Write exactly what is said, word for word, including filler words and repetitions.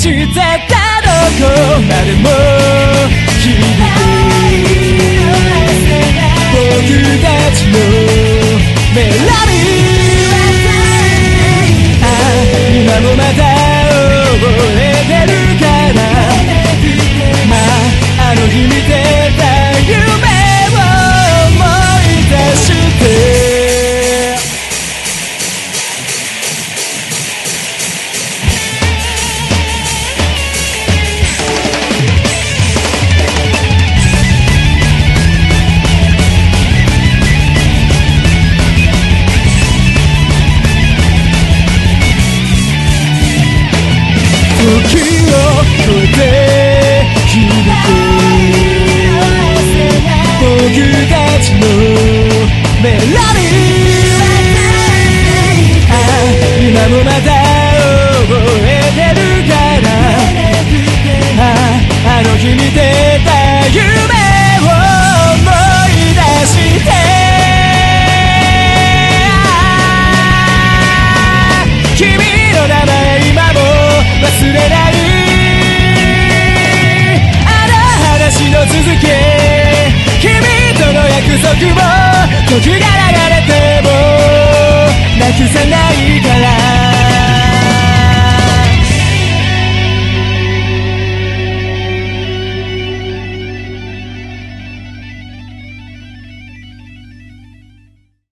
してたどこまでも響く僕たちのメロディー。ああ今もまた覚えてるからまああの日見てた夢を思い出して時を越えて響く僕たちのメロディー。ああ今もまた覚えてるからあああの日見てた夢を思い出して君の名前今も忘れないあの話の続き君との約束も時が流れてもなくさない